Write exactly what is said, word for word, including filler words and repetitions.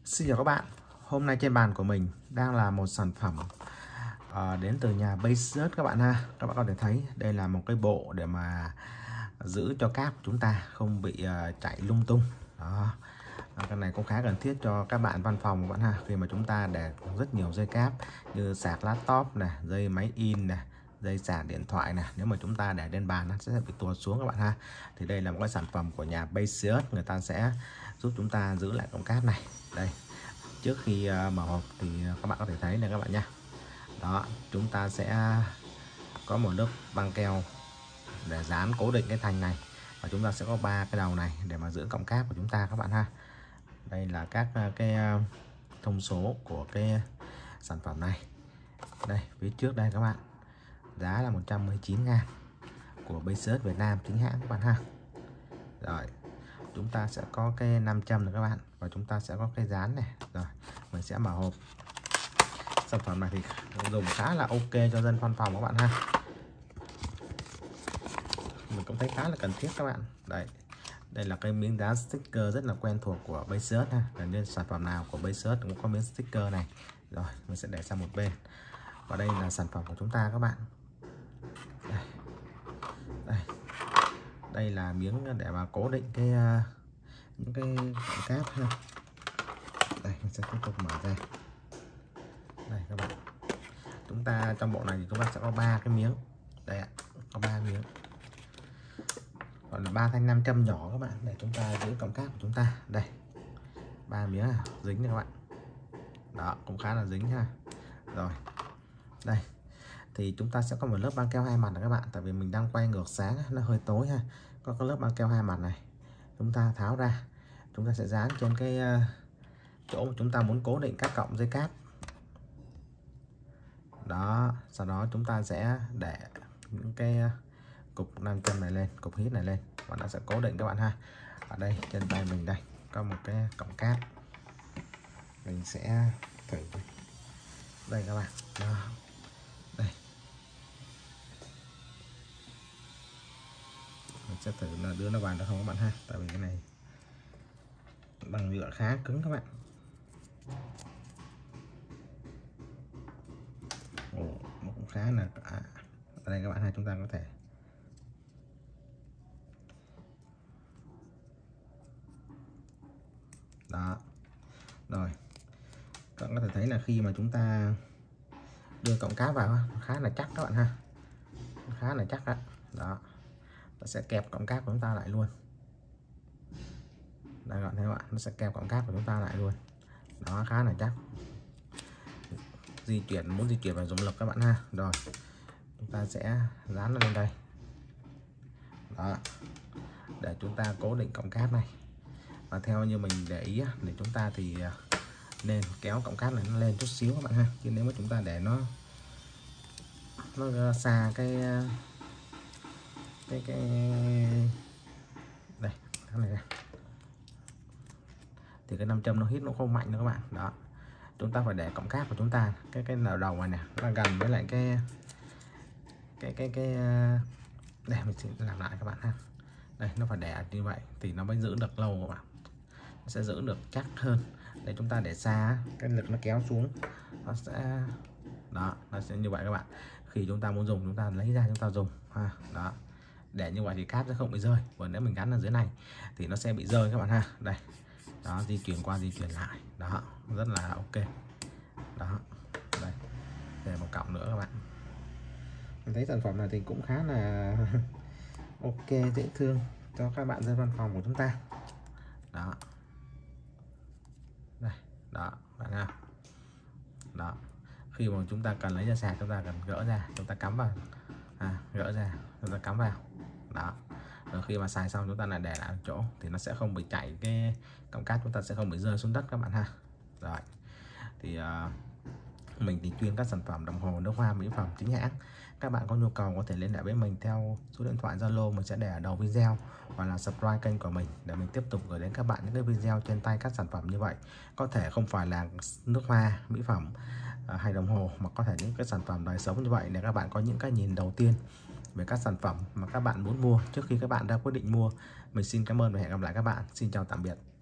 Xin chào các bạn. Hôm nay trên bàn của mình đang là một sản phẩm uh, đến từ nhà Basic các bạn ha. Các bạn có thể thấy đây là một cái bộ để mà giữ cho cáp của chúng ta không bị uh, chạy lung tung. Đó. Cái này cũng khá cần thiết cho các bạn văn phòng các bạn ha. Khi mà chúng ta để rất nhiều dây cáp như sạc laptop này, dây máy in này, dây sạc điện thoại này, nếu mà chúng ta để lên bàn nó sẽ bị tuột xuống các bạn ha. Thì đây là một cái sản phẩm của nhà Basic, người ta sẽ giúp chúng ta giữ lại cổng cáp này. Đây. Trước khi uh, mở hộp thì các bạn có thể thấy này các bạn nha. Đó, chúng ta sẽ có một lớp băng keo để dán cố định cái thành này, và chúng ta sẽ có ba cái đầu này để mà giữ cổng cáp của chúng ta các bạn ha. Đây là các uh, cái uh, thông số của cái sản phẩm này. Đây, phía trước đây các bạn. Giá là một trăm mười chín ngàn của Basic Việt Nam chính hãng các bạn ha. Rồi, chúng ta sẽ có cái nam châm này các bạn, và chúng ta sẽ có cái dán này. Rồi mình sẽ mở hộp. Sản phẩm này thì dùng khá là ok cho dân văn phòng các bạn ha, mình cũng thấy khá là cần thiết các bạn. Đây, đây là cái miếng dán sticker rất là quen thuộc của Basic ha, nên sản phẩm nào của Basic cũng có miếng sticker này. Rồi mình sẽ để sang một bên, và đây là sản phẩm của chúng ta các bạn. Đây, đây. Đây là miếng để mà cố định cái uh, những cái cáp ha. Đây mình sẽ tiếp tục mở ra. Đây các bạn, chúng ta trong bộ này thì chúng ta sẽ có ba cái miếng. Đây ạ, có ba miếng, gọi là ba thanh nam châm nhỏ các bạn, để chúng ta giữ cổng cáp của chúng ta. Đây, ba miếng à, dính này các bạn. Đó, cũng khá là dính ha. Rồi, đây thì chúng ta sẽ có một lớp băng keo hai mặt này các bạn, tại vì mình đang quay ngược sáng nó hơi tối ha. Có cái lớp băng keo hai mặt này, chúng ta tháo ra, chúng ta sẽ dán trên cái uh, chỗ mà chúng ta muốn cố định các cọng dây cáp. Đó, sau đó chúng ta sẽ để những cái cục nam châm này lên, cục hít này lên, và nó sẽ cố định các bạn ha. Ở đây trên tay mình đây có một cái cọng cáp, mình sẽ thử đây các bạn. Đó. Đây, mình sẽ thử là đưa nó vào được không các bạn ha, tại vì cái này bằng nhựa khá cứng các bạn. Ồ, nó cũng khá là à, ở đây các bạn ha, chúng ta có thể đó. Rồi các bạn có thể thấy là khi mà chúng ta đưa cọng cáp vào khá là chắc các bạn ha, khá là chắc đó. Đó, nó sẽ kẹp cọng cáp của chúng ta lại luôn. Đây các bạn thấy các bạn, nó sẽ kẹp cọng cáp của chúng ta lại luôn. Đó, khá là chắc. Di chuyển, muốn di chuyển phải dùng lực các bạn ha. Rồi chúng ta sẽ dán nó lên đây. Đó, để chúng ta cố định cọng cáp này. Và theo như mình để ý thì chúng ta thì nên kéo cọng cáp này nó lên chút xíu các bạn ha, chứ nếu mà chúng ta để nó nó xa cái cái cái đây cái này ra, thì cái nam châm nó hít nó không mạnh nữa các bạn. Đó, chúng ta phải để cọng cáp của chúng ta cái cái nào đầu này nè, nó gần với lại cái cái cái cái đây, mình sẽ làm lại các bạn ha. Đây, nó phải để như vậy thì nó mới giữ được lâu các bạn, nó sẽ giữ được chắc hơn. Để chúng ta để xa, cái lực nó kéo xuống nó sẽ đó, nó sẽ như vậy các bạn. Khi chúng ta muốn dùng chúng ta lấy ra chúng ta dùng ha. Đó, để như vậy thì cáp sẽ không bị rơi, còn nếu mình gắn ở dưới này thì nó sẽ bị rơi các bạn ha. Đây, đó, di chuyển qua di chuyển lại, đó, rất là ok. Đó, đây, để một cọng nữa các bạn. Mình thấy sản phẩm này thì cũng khá là ok, dễ thương cho các bạn dân văn phòng của chúng ta. Đó, đây, đó bạn ha. Đó, khi mà chúng ta cần lấy ra sạc chúng ta cần gỡ ra, chúng ta cắm vào, à, gỡ ra chúng ta cắm vào. Đó, rồi khi mà xài xong chúng ta lại để lại chỗ thì nó sẽ không bị chạy, cái cọng cáp chúng ta sẽ không bị rơi xuống đất các bạn ha. Rồi thì uh, mình thì chuyên các sản phẩm đồng hồ, nước hoa, mỹ phẩm chính hãng. Các bạn có nhu cầu có thể liên hệ với mình theo số điện thoại Zalo mình sẽ để ở đầu video, hoặc là subscribe kênh của mình để mình tiếp tục gửi đến các bạn những cái video trên tay các sản phẩm như vậy. Có thể không phải là nước hoa, mỹ phẩm hay đồng hồ, mà có thể những cái sản phẩm đời sống như vậy, để các bạn có những cái nhìn đầu tiên về các sản phẩm mà các bạn muốn mua trước khi các bạn ra quyết định mua. Mình xin cảm ơn và hẹn gặp lại các bạn. Xin chào tạm biệt.